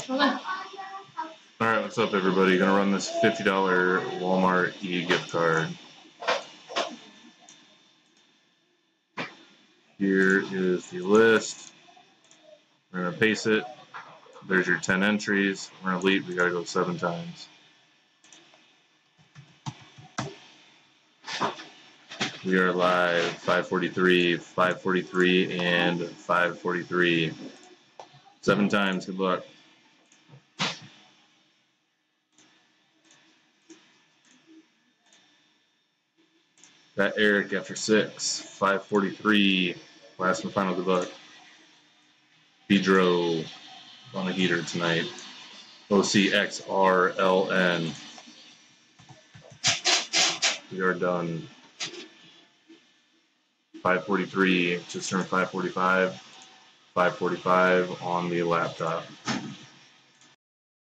Alright, what's up everybody? Gonna run this $50 Walmart e-gift card. Here is the list. We're gonna paste it. There's your 10 entries. We're gonna elite, we gotta go 7 times. We are live 543, 543, and 543. 7 times, good luck. Got Eric after 6, 543. Last and final, good luck. Pedro on the heater tonight. OCXRLN. We are done. 543, just turned 545. 545 on the laptop.